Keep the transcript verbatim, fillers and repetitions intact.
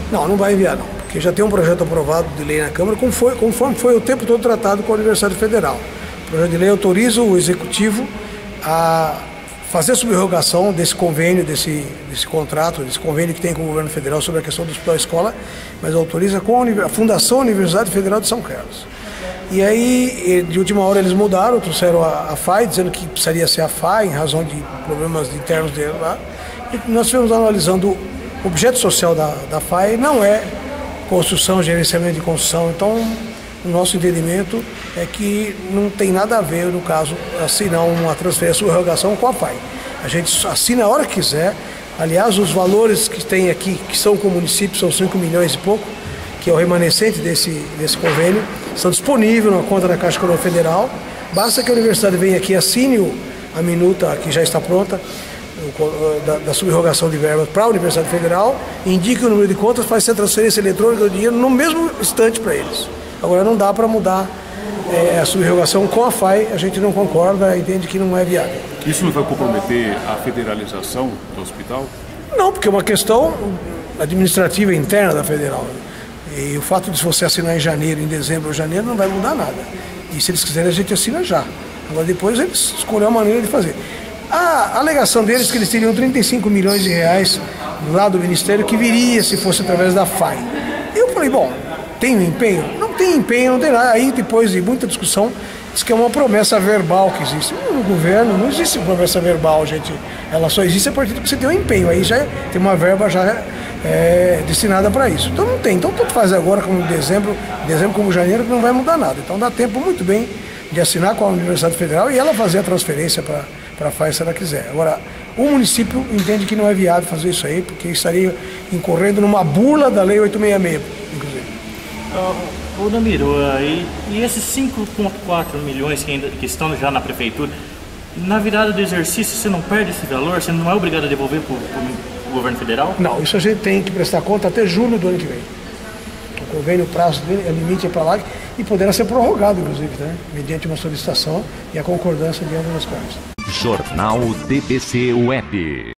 Não, não vai enviar não, porque já tem um projeto aprovado de lei na Câmara, como foi, conforme foi o tempo todo tratado com a Universidade Federal. O projeto de lei autoriza o Executivo a fazer a subrogação desse convênio, desse, desse contrato, desse convênio que tem com o governo federal sobre a questão do hospital escola, mas autoriza com a Fundação Universidade Federal de São Carlos. E aí, de última hora, eles mudaram, trouxeram a, a F A I, dizendo que precisaria ser a F A I, em razão de problemas internos dele lá. E nós estivemos analisando o objeto social da, da F A I, não é construção, gerenciamento de construção. Então, o nosso entendimento é que não tem nada a ver, no caso, assinar uma transferência ou prorrogação com a F A I. A gente assina a hora que quiser. Aliás, os valores que tem aqui, que são com o município, são cinco milhões e pouco, que é o remanescente desse, desse convênio, estão disponíveis na conta da Caixa Econômica Federal. Basta que a universidade venha aqui, assine a minuta que já está pronta, da, da subrogação de verbas para a Universidade Federal, indique o número de contas, faz a transferência eletrônica do dinheiro no mesmo instante para eles. Agora não dá para mudar é, a subrogação com a F A I, a gente não concorda, entende que não é viável. Isso não vai comprometer a federalização do hospital? Não, porque é uma questão administrativa interna da Federal. E o fato de você assinar em janeiro, em dezembro ou janeiro, não vai mudar nada. E se eles quiserem, a gente assina já. Agora depois eles escolhem a maneira de fazer. A alegação deles é que eles teriam trinta e cinco milhões de reais lá do Ministério que viria se fosse através da F A I. Eu falei, bom, tem um empenho? Não tem empenho, não tem nada. Aí depois de muita discussão, diz que é uma promessa verbal que existe. No governo não existe promessa verbal, gente. Ela só existe a partir do que você tem um empenho. Aí já é, tem uma verba já é, destinada para isso. Então não tem. Então tanto faz agora como dezembro, dezembro como janeiro, que não vai mudar nada. Então dá tempo muito bem de assinar com a Universidade Federal e ela fazer a transferência para para a F A I se ela quiser. Agora, o município entende que não é viável fazer isso aí, porque estaria incorrendo numa bula da Lei oitocentos e sessenta e seis, inclusive. Uh, ô Damiro, uh, e, e esses cinco vírgula quatro milhões que, ainda, que estão já na prefeitura, na virada do exercício você não perde esse valor? Você não é obrigado a devolver para o governo federal? Não, isso a gente tem que prestar conta até julho do ano que vem. O convênio, o prazo dele, o limite é para lá e poderá ser prorrogado, inclusive, né? Mediante uma solicitação e a concordância de ambas as partes. Jornal D B C Web.